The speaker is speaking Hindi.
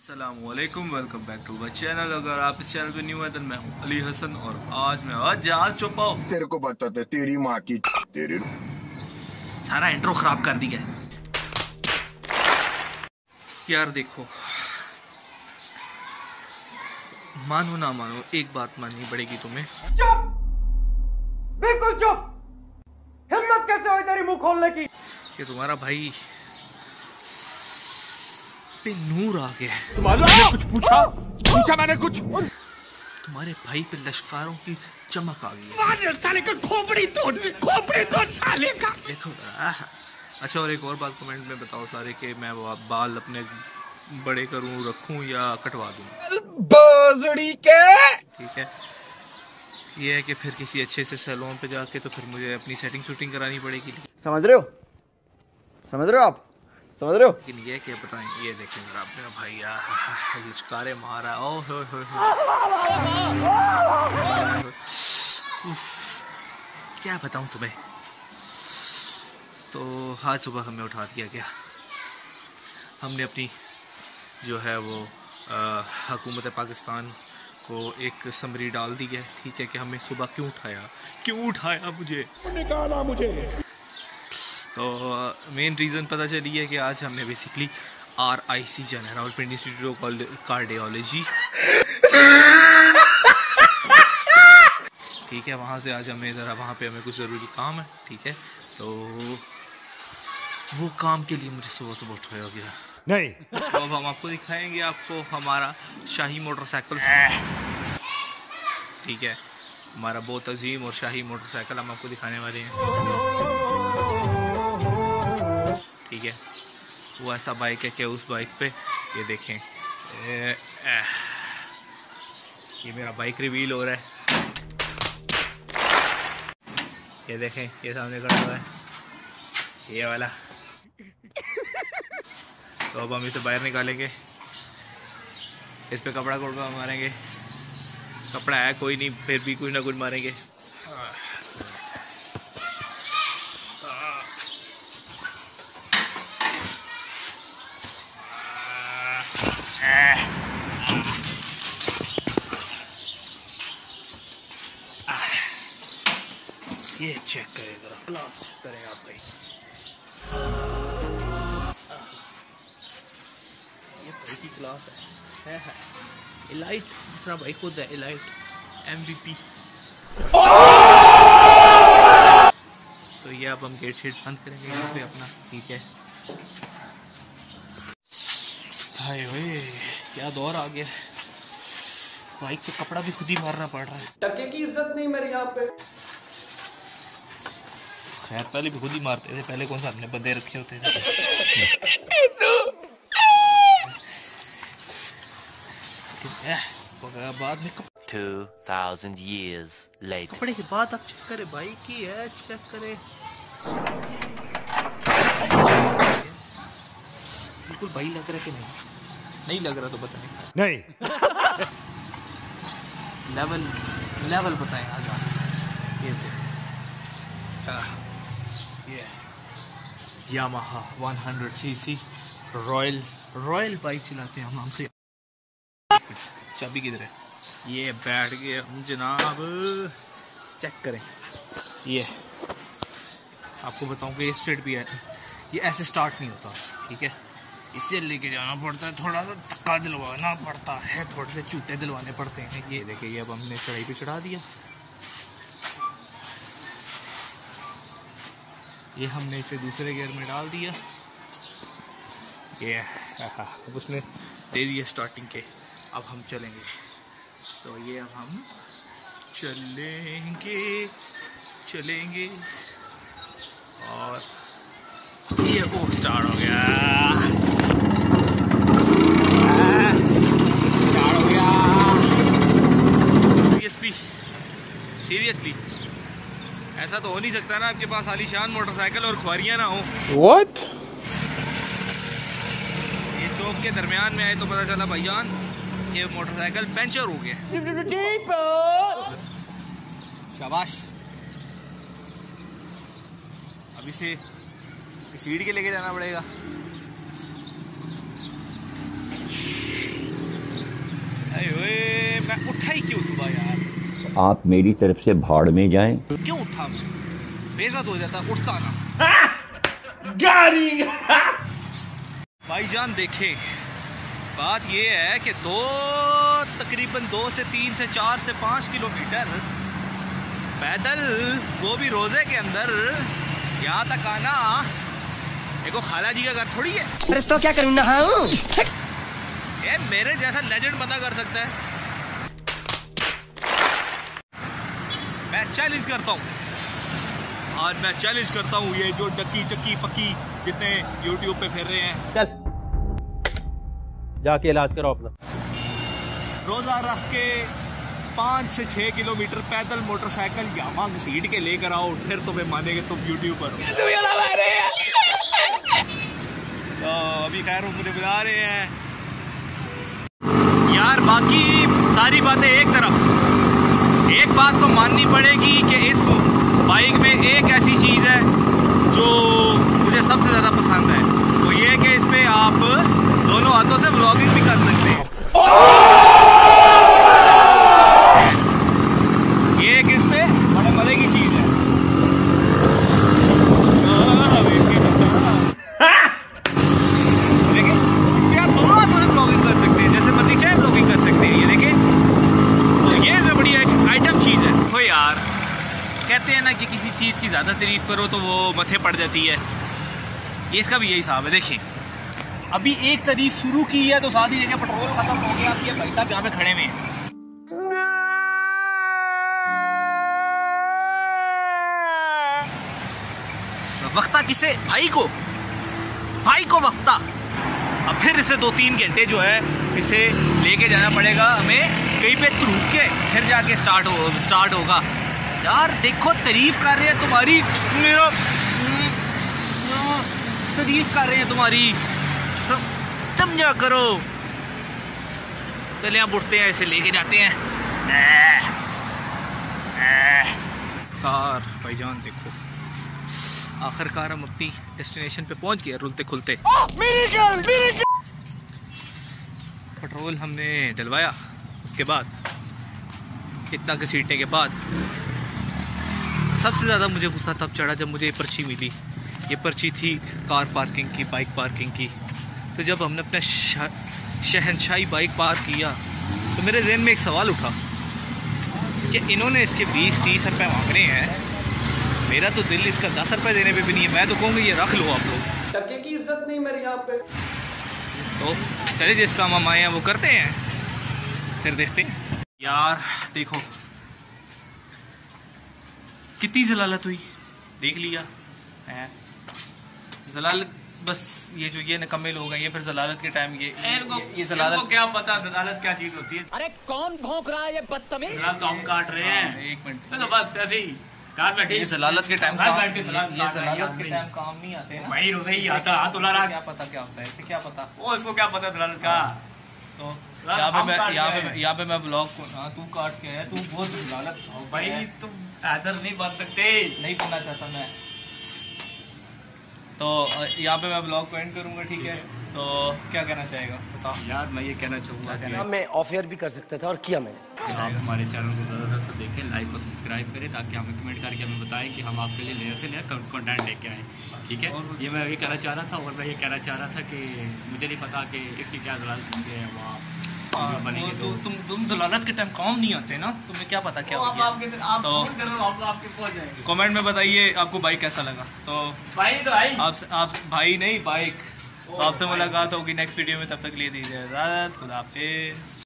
अस्सलामुअलैकुम, welcome back to my channel. अगर आप इस चैनल पे न्यू है तो मैं हूं अली हसन और आज मैं जहाज चुपाओ तेरे को बताते तेरी माँ की तेरे सारा इंट्रो खराब कर दिया यार। देखो, मानो ना मानो, एक बात माननी पड़ेगी तुम्हें। चुप, बिल्कुल चुप। हिम्मत कैसे हुई तेरी मुंह खोलने की? कि तुम्हारा भाई पे नूर आ गया। मैंने कुछ पूछा मैंने कुछ। तुम्हारे भाई पे लश्कारों की चमक आ गई है। साले का खोपड़ी तोड़ साले का। देखो अच्छा, और एक और बात कमेंट में बताओ सारे कि मैं बाल अपने बड़े करूं, रखूं या कटवा दूं? बाजड़ी के ठीक है, ये है कि फिर किसी अच्छे से सैलून पे जाके तो फिर मुझे अपनी सेटिंग शूटिंग करानी पड़ेगी। समझ रहे हो आप समझ रहे हो? लेकिन ये क्या बताएं, ये देखें मेरा अपने भाई यार लश्कारे मारा। ओ हो क्या बताऊं तुम्हें। तो आज सुबह हमें उठा दिया गया। हमने अपनी जो है वो हुकूमत पाकिस्तान को एक समरी डाल दी है, ठीक है, कि हमें सुबह क्यों उठाया मुझे। तो मेन रीज़न पता चली है कि आज हमने बेसिकली RIC जाना है, रावलपिंडी इंस्टीट्यूट ऑफ कार्डियोलॉजी, ठीक है। वहाँ से आज हमें ज़रा वहाँ पे हमें कुछ ज़रूरी काम है, ठीक है। तो वो काम के लिए मुझे सुबह उठाया गया। नहीं तो अब हम आपको दिखाएंगे आपको हमारा शाही मोटरसाइकिल, ठीक है। हमारा बहुत अजीम और शाही मोटरसाइकिल हम आपको दिखाने वाले हैं, ठीक है। वो ऐसा बाइक है कि उस बाइक पे ये देखें, ये मेरा बाइक रिवील हो रहा है, ये देखें, ये सामने खड़ा हुआ है ये वाला। तो अब हम इसे बाहर निकालेंगे, इस पे कपड़ा मारेंगे। कपड़ा है कोई नहीं, फिर भी कुछ ना कुछ मारेंगे। ये चेक करेगा, क्लास करें आप भाई। ये भाई की क्लास है एलाइट, दूसरा भाई खुद है एलाइट MVP। तो ये अब हम गेट शेट बंद करेंगे यहाँ पे अपना, ठीक है। हाय ओए, क्या दौर आ गया, बाइक पे कपड़ा भी खुद ही मारना पड़ रहा है। टके की इज्जत नहीं मेरे यहाँ पे। खैर पहले भी खुद ही मारते थे, पहले कौन सा अपने बंदे रखे होते थे। बाद में 2000 years later. कपड़े की बात आप चेक करें, भाई की है, चेक करें, बिल्कुल भाई लग रहा है कि नहीं लग रहा तो बताएं। नहीं लेवल बताएं आज आप। ये यामाहा 100cc रॉयल बाइक चलाते हैं हम से। चाबी किधर है? ये बैठ गए हम जनाब, चेक करें। ये आपको बताऊं कि ये स्ट्रेट भी है, ये ऐसे स्टार्ट नहीं होता, ठीक है। इसे लेके जाना पड़ता है, थोड़ा सा धक्का दिलवाना पड़ता है, थोड़े से चूटे दिलवाने पड़ते हैं। ये देखिए, अब हमने चढ़ाई पे चढ़ा दिया। ये हमने इसे दूसरे गियर में डाल दिया। ये अब उसने दे दिया स्टार्टिंग के। अब हम चलेंगे, तो ये अब हम चलेंगे और ये स्टार्ट हो गया, सीरियसली ऐसा तो हो नहीं सकता ना, आपके पास आलीशान मोटरसाइकिल और ख्वारियां ना हो। What? ये चौक के दरमियान में आए तो पता चला भाईजान ये मोटरसाइकिल पंचर हो गया। शाबाश। अब इसे सीढ़ी के लेके जाना पड़ेगा। मैं उठा ही क्यों सुबह यार? आप मेरी तरफ से भाड़ में जाएं। क्यों उठा मैं? बेइज्जत हो जाता उठता ना। गाड़ी भाईजान देखे, बात ये है कि तकरीबन 2 से 3 से 4 से 5 किलोमीटर पैदल, वो भी रोजे के अंदर, यहाँ तक आना देखो खाला जी का घर थोड़ी है। अरे तो क्या करूँ ना? ये मेरे जैसा लेजेंड पता कर सकता है। मैं चैलेंज करता हूँ, आज मैं चैलेंज करता हूँ, ये जो डक्की चक्की पक्की जितने यूट्यूब पे फिर रहे हैं, चल जाके इलाज करो अपना। रोजा रख के 5 से 6 किलोमीटर पैदल मोटरसाइकिल यामा घसीट के लेकर आओ, फिर तुम्हें मानेंगे तुम यूट्यूबर हो। तो अभी खैर मुझे बुला रहे हैं यार। बाकी सारी बातें एक तरफ, एक बात तो माननी पड़ेगी कि इस बाइक में एक ऐसी चीज़ है जो मुझे सबसे ज़्यादा पसंद है, वो ये है कि इस पे आप दोनों हाथों से व्लॉगिंग भी कर सकते हैं। ये एक इस पे बड़े मज़े की चीज़ है। देखिए, इस पे आप दोनों हाथों से व्लॉगिंग कर सकते हैं, जैसे मर्जी चाहे व्लॉगिंग कर सकते हैं। ये देखिए, तो ये जो बड़ी आइटम चीज़ है। तो यार कहते हैं ना कि किसी चीज़ की ज़्यादा तारीफ करो तो वो मथे पड़ जाती है, ये इसका भी यही हिसाब है। देखिए, अभी एक तारीफ शुरू की है तो साथ ही जगह पेट्रोल खत्म हो गया। ये भाई साहब यहाँ पे खड़े हुए हैं। वक्ता किसे? भाई को वक्ता। अब फिर इसे 2-3 घंटे जो है इसे लेके जाना पड़ेगा हमें कहीं पे रुक के, फिर जाके स्टार्ट होगा। यार देखो, तारीफ कर रहे हैं तुम्हारी, मेरा तारीफ कर रहे हैं तुम्हारी, समझा करो। चलिए आप उठते हैं, इसे लेके जाते हैं। कार भाईजान देखो, आखिरकार हम अपनी डेस्टिनेशन पे पहुंच गए रुलते खुलते। पेट्रोल हमने डलवाया, उसके बाद इतना घसीटने के बाद सबसे ज़्यादा मुझे गुस्सा तब चढ़ा जब मुझे ये पर्ची मिली। ये पर्ची थी कार पार्किंग की, बाइक पार्किंग की। तो जब हमने अपना शहनशाही बाइक पार्क किया तो मेरे जहन में एक सवाल उठा कि इन्होंने इसके 20-30 रुपये मांग रहे हैं, मेरा तो दिल इसका 10 रुपये देने पे भी नहीं है। मैं तो कहूँगी ये रख लो आप लोग, टके की इज्जत नहीं मेरे यहाँ पे। तो चलिए जिस काम हम आए हैं वो करते हैं, फिर देखते हैं। यार देखो कितनी जलालत हुई, देख लिया है जलालत। बस ये जो ये निकम्मे लोग हैं, ये फिर जलालत के टाइम ये जलालत, क्या पता जलालत क्या चीज होती है। अरे कौन भौंक रहा है ये बदतमीज? जलालत तो हम काट रहे हैं। एक मिनट, तो बस ऐसे ही कार बैठे, ये जलालत के टाइम घर काम, बैठ के जलालत ये काट रहे हैं, जलालत के याद टाइम काम नहीं आते ना। वही रोजे ही आता हाथ उला रहा। क्या पता क्या होता है, इसे क्या पता। वो इसको क्या पता जलालत का। तो जलालत हम काट रहे हैं। यहाँ पे मैं ब्लॉग को, हाँ तू काट के है, तू बहुत जलालत भाई तुम हैदर नहीं बन सकते। नहीं बनना चाहता मैं। तो यहाँ पे मैं ब्लॉग को एंड करूँगा, ठीक है। तो क्या कहना चाहेगा बताओ यार मैं ये कहना चाहूँगा कि मैं ऑफ एयर भी कर सकता था और किया मैंने। आप हमारे चैनल को ज़्यादा से देखें, लाइक और सब्सक्राइब करें, ताकि हमें कमेंट करके हमें बताएं कि हम आपके लिए नया से नया कंटेंट लेके आएँ, ठीक है। ये मैं ये कहना चाह रहा था। और मैं ये कहना चाह रहा था कि मुझे नहीं पता कि इसकी क्या जलालत होती है वहाँ बनेगी। तो तुम जलालत के टाइम काम नहीं आते ना, तुम्हें क्या पता क्या आप तो आपके पहुँच जाएंगे। कमेंट में बताइए आपको बाइक कैसा लगा। तो भाई तो भाई आप भाई नहीं बाइक। तो आपसे मुलाकात होगी नेक्स्ट वीडियो में, तब तक लिए दीजिए इजाज़त। खुदा हाफिज़।